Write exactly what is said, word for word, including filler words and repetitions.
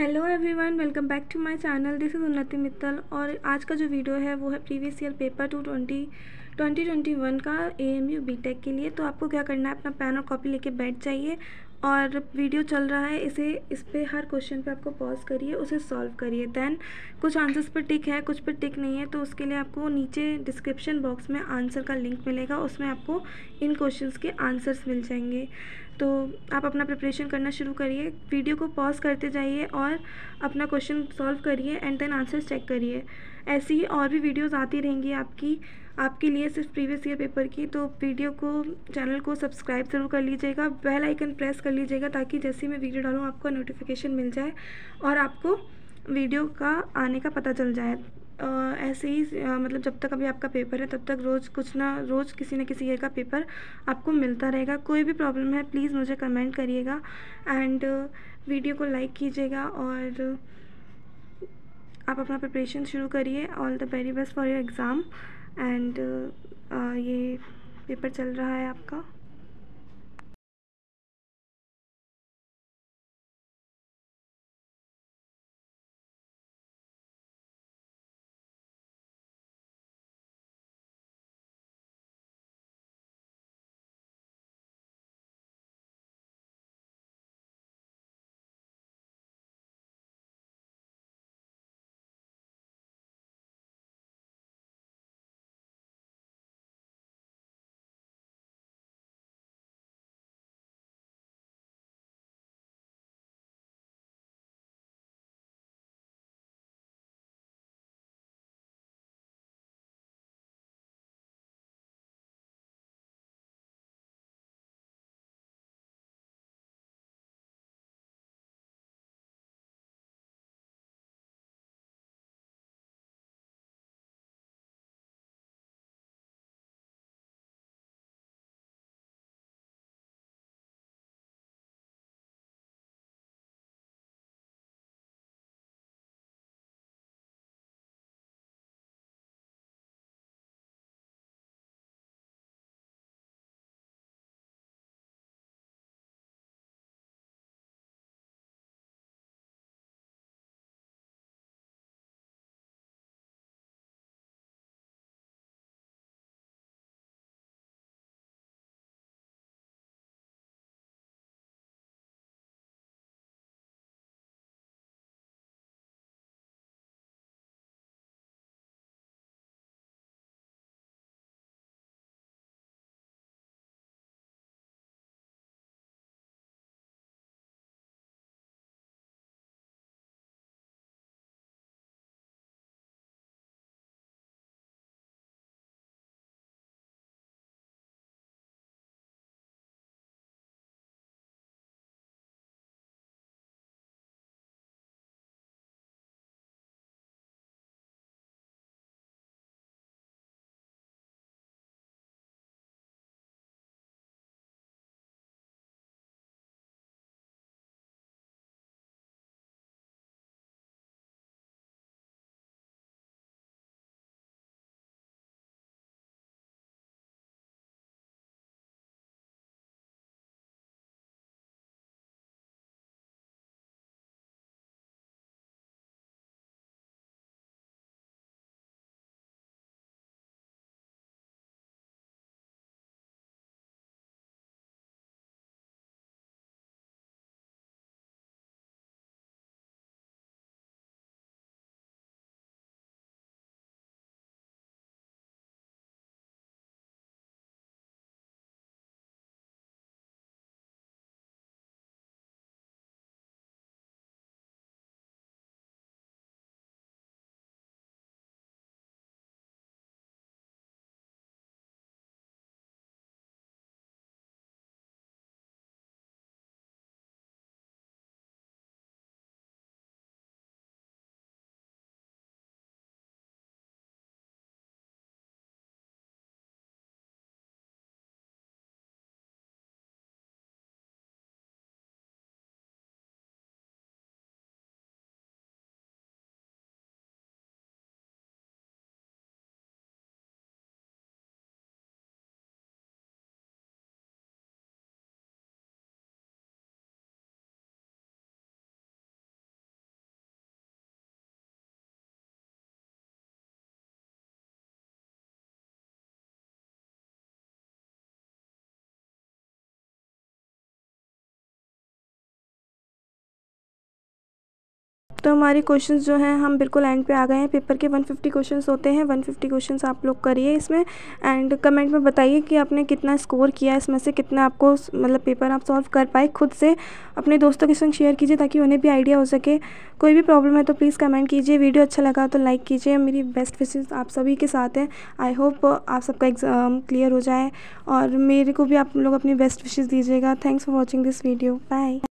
Hello everyone, welcome back to my channel. This is Unnati Mittal और आज का जो वीडियो है वो है previous year paper two twenty twenty twenty one का एएमयू बीटेक के लिए। तो आपको क्या करना है, अपना पेन और कॉपी लेके बैठ जाइए और वीडियो चल रहा है, इसे इस पे हर क्वेश्चन पे आपको पॉज करिए, उसे सॉल्व करिए। दैन कुछ आंसर्स पर टिक है, कुछ पर टिक नहीं है, तो उसके लिए आपको नीचे डिस्क्रिप्शन बॉक्स में आंसर का लिंक मिलेगा, उसमें आपको इन क्वेश्चंस के आंसर्स मिल जाएंगे। तो आप अपना प्रिपरेशन करना शुरू करिए, वीडियो को पॉज करते जाइए और अपना क्वेश्चन सॉल्व करिए एंड देन आंसर्स चेक करिए। ऐसी ही और भी वीडियोस आती रहेंगी आपकी आपके लिए सिर्फ प्रीवियस ईयर पेपर की। तो वीडियो को चैनल को सब्सक्राइब ज़रूर कर लीजिएगा, बेल आइकन प्रेस कर लीजिएगा ताकि जैसे ही मैं वीडियो डालूँ आपको नोटिफिकेशन मिल जाए और आपको वीडियो का आने का पता चल जाए। अ, ऐसे ही अ, मतलब जब तक अभी आपका पेपर है तब तक रोज़ कुछ ना रोज़ किसी न किसी ईयर का पेपर आपको मिलता रहेगा। कोई भी प्रॉब्लम है प्लीज़ मुझे कमेंट करिएगा एंड वीडियो को लाइक कीजिएगा और आप अपना प्रिपरेशन शुरू करिए। All the very best for your exam and ये पेपर चल रहा है आपका। तो हमारे क्वेश्चंस जो हैं हम बिल्कुल एंड पे आ गए हैं। पेपर के वन फिफ्टी क्वेश्चंस होते हैं, वन फिफ्टी क्वेश्चंस आप लोग करिए इसमें, एंड कमेंट में बताइए कि आपने कितना स्कोर किया, इसमें से कितना आपको मतलब पेपर आप सॉल्व कर पाए खुद से। अपने दोस्तों के संग शेयर कीजिए ताकि उन्हें भी आइडिया हो सके। कोई भी प्रॉब्लम है तो प्लीज़ कमेंट कीजिए। वीडियो अच्छा लगा तो लाइक कीजिए। मेरी बेस्ट विशेज़ आप सभी के साथ हैं। आई होप आप सबका एग्ज़ाम क्लियर हो जाए और मेरे को भी आप लोग अपनी बेस्ट विशेज़ दीजिएगा। Thanks for watching this video. Bye.